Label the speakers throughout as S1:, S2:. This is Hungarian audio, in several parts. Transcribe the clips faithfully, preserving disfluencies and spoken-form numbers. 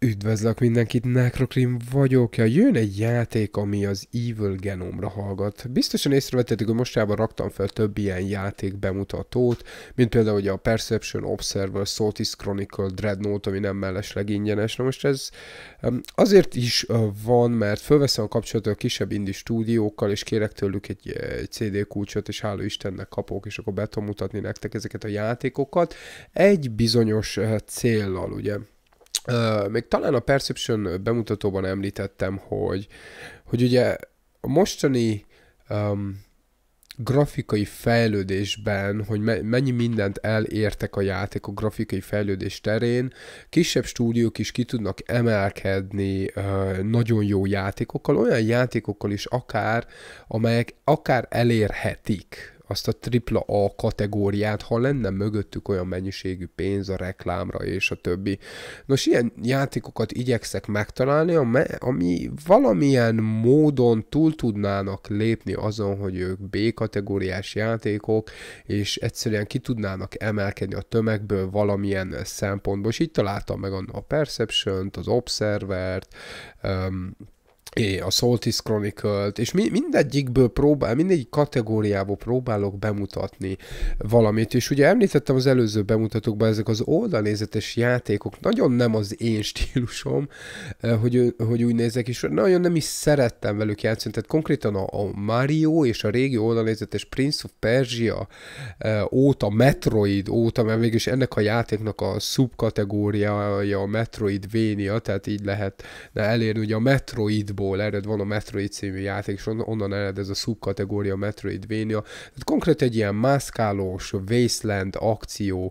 S1: Üdvözlök mindenkit, Necrokrim vagyok. Ja, jön egy játék, ami az Evil Genome-ra hallgat. Biztosan észrevettétek, hogy mostában raktam fel több ilyen játék bemutatót, mint például ugye a Perception, Observer, Saltis Chronicle, Dreadnought, ami nem mellesleg ingyenes. Na most ez um, azért is uh, van, mert fölveszem a kapcsolatot a kisebb indie stúdiókkal, és kérek tőlük egy, egy cé dé kulcsot, és hála Istennek kapok, és akkor be tudom mutatni nektek ezeket a játékokat. Egy bizonyos uh, céllal, ugye. Uh, még talán a Perception bemutatóban említettem, hogy, hogy ugye a mostani um, grafikai fejlődésben, hogy me- mennyi mindent elértek a játékok grafikai fejlődés terén, kisebb stúdiók is ki tudnak emelkedni uh, nagyon jó játékokkal, olyan játékokkal is akár, amelyek akár elérhetik azt a tripla A kategóriát, ha lenne mögöttük olyan mennyiségű pénz a reklámra és a többi. Nos, ilyen játékokat igyekszek megtalálni, ami valamilyen módon túl tudnának lépni azon, hogy ők B kategóriás játékok, és egyszerűen ki tudnának emelkedni a tömegből valamilyen szempontból. És így találtam meg a Perception-t, az Observert, um, a Saltis Chronicle-t, és mi, mindegyikből próbál, mindegyik kategóriából próbálok bemutatni valamit, és ugye említettem az előző bemutatókban, ezek az oldalnézetes játékok nagyon nem az én stílusom, hogy, hogy úgy nézek, és nagyon nem is szerettem velük játszani, tehát konkrétan a, a Mario és a régi oldalnézetes Prince of Persia óta, Metroid óta, mert mégis ennek a játéknak a szubkategóriája a Metroidvania, tehát így lehet elérni, ugye a Metroidból ered van a Metroid című játék, és onnan ered ez a szubkategória Metroidvania. Tehát konkrét egy ilyen mászkálós, wasteland, akció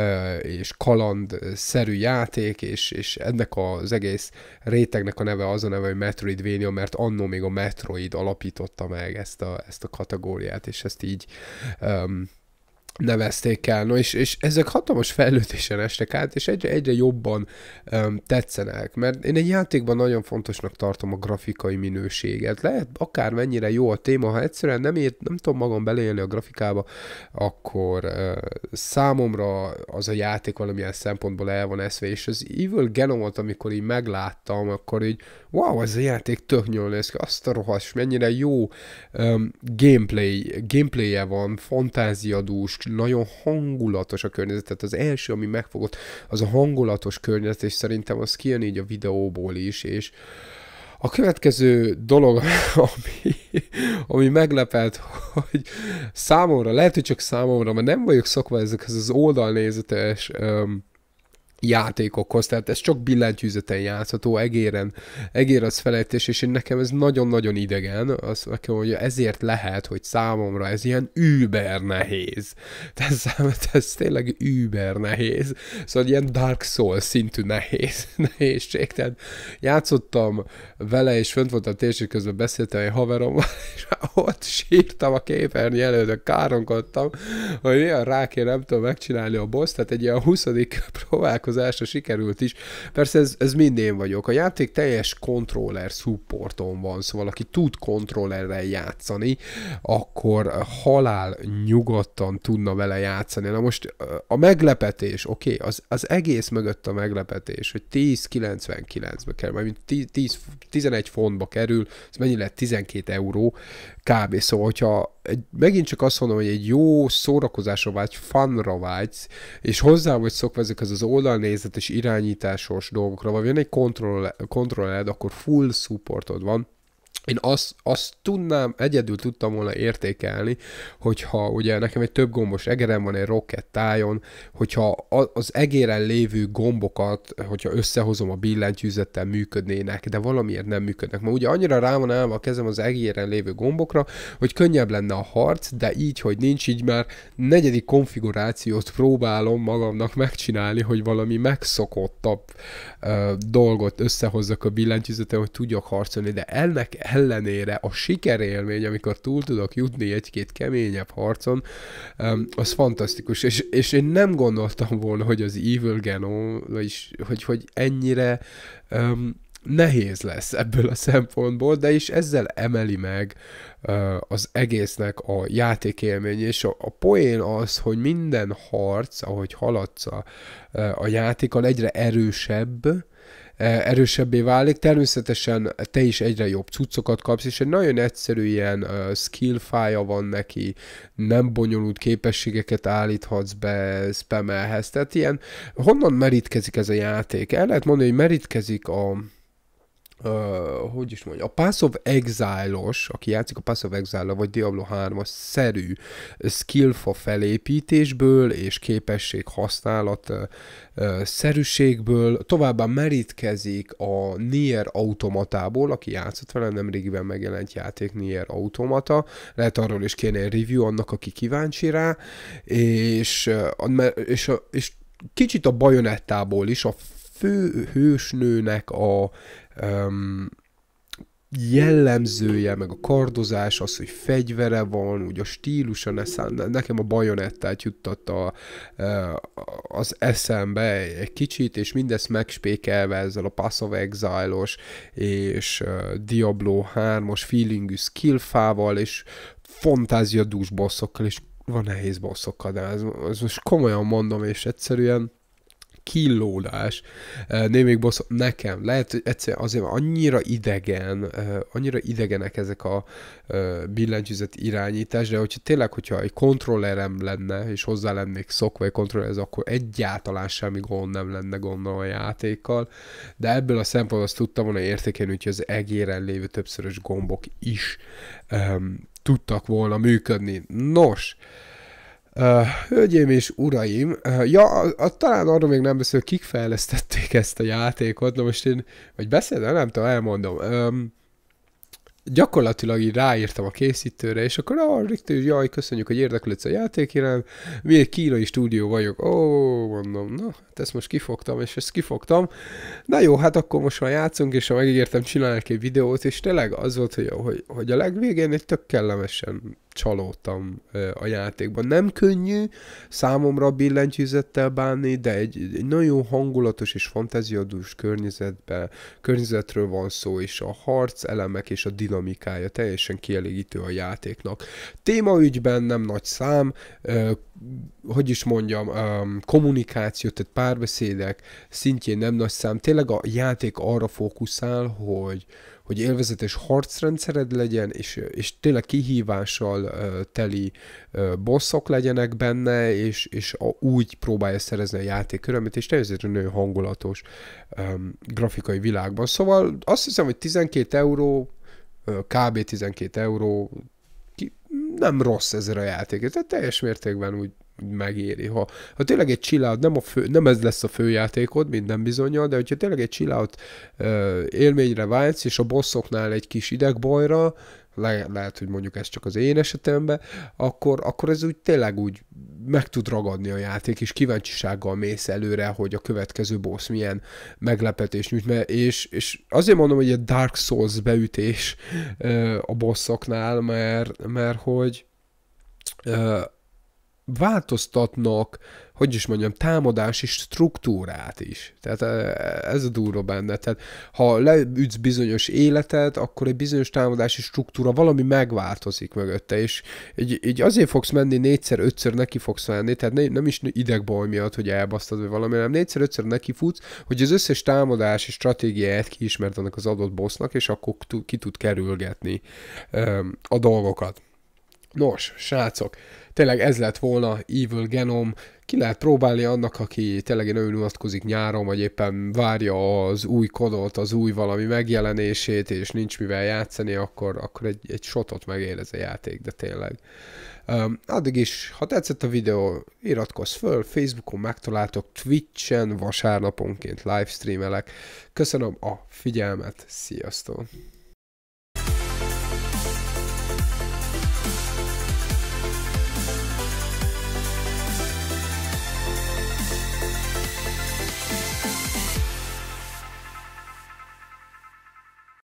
S1: és kaland-szerű játék, és, és ennek az egész rétegnek a neve az a neve, hogy Metroidvania, mert annó még a Metroid alapította meg ezt a, ezt a kategóriát, és ezt így um, nevezték el. No, és, és ezek hatalmas fejlődésen estek át, és egyre, egyre jobban um, tetszenek, mert én egy játékban nagyon fontosnak tartom a grafikai minőséget. Lehet akármennyire jó a téma, ha egyszerűen nem, ért, nem tudom magam beleélni a grafikába, akkor uh, számomra az a játék valamilyen szempontból el van eszve, és az Evil Genome-ot, amikor így megláttam, akkor így wow, ez a játék tök jól néz ki, azt a rohadt, mennyire jó um, gameplay, gameplay-je van, fantáziadús, nagyon hangulatos a környezet, tehát az első, ami megfogott, az a hangulatos környezet, és szerintem az kijön így a videóból is, és a következő dolog, ami, ami meglepett, hogy számomra, lehet, hogy csak számomra, mert nem vagyok szokva ezekhez az oldalnézetes um, játékokhoz, tehát ez csak billentyűzeten játszható, egéren, egér az felejtés, és én nekem ez nagyon-nagyon idegen, azt nekem, hogy ezért lehet, hogy számomra ez ilyen über nehéz. Tehát számomra ez tényleg über nehéz. Szóval ilyen Dark Souls szintű nehéz, nehézség. Tehát játszottam vele, és fönt voltam térség közben, beszéltem egy haverommal, és ott sírtam a képernyő előtt, káronkodtam, hogy milyen ráké nem tudom megcsinálni a boss, tehát egy ilyen huszadik próbálkozásra sikerült is. Persze ez, ez mind én vagyok. A játék teljes controller supporton van, szóval aki tud kontrollerrel játszani, akkor halál nyugodtan tudna vele játszani. Na most a meglepetés, oké, okay, az, az egész mögött a meglepetés, hogy tíz kilencvenkilencbe kerül, majd tíz, tizenegy fontba kerül, ez mennyi lett? tizenkét euró kb. Szóval, hogyha egy, megint csak azt mondom, hogy egy jó szórakozásra vágy, funra vágysz, és hozzá vagy szokva ezekhez az oldalnézetes irányításos dolgokra, vagy jön egy kontrolled, akkor full supportod van. Én azt, azt tudnám, egyedül tudtam volna értékelni, hogyha ugye nekem egy több gombos egerem van, egy Rocket tájon, hogyha az egéren lévő gombokat, hogyha összehozom a billentyűzettel működnének, de valamiért nem működnek. Ma ugye annyira rá van állva a kezem az egéren lévő gombokra, hogy könnyebb lenne a harc, de így, hogy nincs, így már negyedik konfigurációt próbálom magamnak megcsinálni, hogy valami megszokottabb uh, dolgot összehozzak a billentyűzettel, hogy tudjak harcolni, de ennek ellenére a sikerélmény, amikor túl tudok jutni egy-két keményebb harcon, az fantasztikus, és, és én nem gondoltam volna, hogy az Evil Genome, vagyis, hogy, hogy ennyire um, nehéz lesz ebből a szempontból, de is ezzel emeli meg uh, az egésznek a játékélmény, és a, a poén az, hogy minden harc, ahogy haladsz a, a játékkal, egyre erősebb, erősebbé válik. Természetesen te is egyre jobb cuccokat kapsz, és egy nagyon egyszerű ilyen uh, skill fája van neki, nem bonyolult képességeket állíthatsz be, spamelhetsz. Tehát ilyen, honnan merítkezik ez a játék? El lehet mondani, hogy merítkezik a Uh, hogy is mondja, a Path of Exile-os, aki játszik a Path of Exile-a, vagy Diablo hármas szerű skillfa felépítésből és képesség használat uh, uh, szerűségből, továbbá merítkezik a Nier Automatából, aki játszott vele, nemrégiben megjelent játék Nier Automata, lehet arról is kéne egy review annak, aki kíváncsi rá, és, uh, és, uh, és kicsit a Bajonettából is, a fő hősnőnek a Um, jellemzője, meg a kardozás, az, hogy fegyvere van, úgy a stílusa, nekem a Bajonettát juttatta az eszembe egy kicsit, és mindezt megspékelve ezzel a Path of Exile-os és Diablo hármas feelingű skillfával, és fantáziadús bosszokkal, és van nehéz bosszokkal, de ez, ez most komolyan mondom, és egyszerűen killódás. Némelyik boss nekem lehet, hogy egyszerűen azért annyira idegen, annyira idegenek ezek a billentyűzet irányítás, de hogyha tényleg, hogyha egy kontrollerem lenne, és hozzá lennék szokva egy kontrollerhez, akkor egyáltalán semmi gond nem lenne gondol a játékkal, de ebből a szempontból azt tudtam volna értékelni, hogy az egéren lévő többszörös gombok is um, tudtak volna működni. Nos, Uh, hölgyeim és uraim, uh, ja, a, a, talán arról még nem beszél, kik fejlesztették ezt a játékot, na most én, vagy beszélni, nem tudom, elmondom. Um, gyakorlatilag így ráírtam a készítőre, és akkor ah, Richter, jaj, köszönjük, hogy érdeklődsz a játék iránt, mi egy kínai stúdió vagyok, ó, mondom, na, hát ezt most kifogtam, és ezt kifogtam, na jó, hát akkor most már játszunk, és ha megígértem, csinálni egy videót, és tényleg az volt, hogy, hogy, hogy a legvégén egy tök kellemesen csalódtam a játékban. Nem könnyű számomra billentyűzettel bánni, de egy, egy nagyon hangulatos és fantáziadús környezetben, környezetről van szó, és a harc elemek és a dinamikája teljesen kielégítő a játéknak. Témaügyben nem nagy szám, eh, hogy is mondjam, um, kommunikáció, tehát párbeszédek szintjén nem nagy szám. Tényleg a játék arra fókuszál, hogy hogy élvezetes harcrendszered legyen, és, és tényleg kihívással uh, teli uh, bosszok legyenek benne, és, és a, úgy próbálja szerezni a játék örömét, és természetesen nagyon hangulatos um, grafikai világban. Szóval azt hiszem, hogy tizenkét euró, uh, kb. tizenkét euró, ki, nem rossz ez a játék, tehát teljes mértékben úgy megéri. Ha, ha tényleg egy chill out, nem, a fő, nem ez lesz a főjátékod, minden bizonnyal, de hogyha tényleg egy chill out uh, élményre vágysz, és a bosszoknál egy kis idegbajra, le, lehet, hogy mondjuk ez csak az én esetemben, akkor, akkor ez úgy tényleg úgy meg tud ragadni a játék, és kíváncsisággal mész előre, hogy a következő boss milyen meglepetés nyújt, és, és azért mondom, hogy a Dark Souls beütés uh, a bosszoknál, mert, mert hogy uh, változtatnak, hogy is mondjam, támadási struktúrát is. Tehát ez a durva benne. Tehát ha leütsz bizonyos életet, akkor egy bizonyos támadási struktúra valami megváltozik mögötte, és így, így azért fogsz menni, négyszer, ötször neki fogsz menni, tehát nem is idegbaj miatt, hogy elbasztad, vagy valami, hanem négyszer, ötször neki futsz, hogy az összes támadási stratégiáját kiismert annak az adott bossnak, és akkor ki tud kerülgetni a dolgokat. Nos, srácok, tényleg ez lett volna Evil Genome, ki lehet próbálni annak, aki tényleg nagyon unatkozik nyáron, vagy éppen várja az új kodot, az új valami megjelenését, és nincs mivel játszani, akkor, akkor egy, egy shotot megér ez a játék, de tényleg. Um, addig is, ha tetszett a videó, iratkozz föl, Facebookon megtaláltok, Twitchen vasárnaponként livestreamelek. Köszönöm a figyelmet, sziasztok!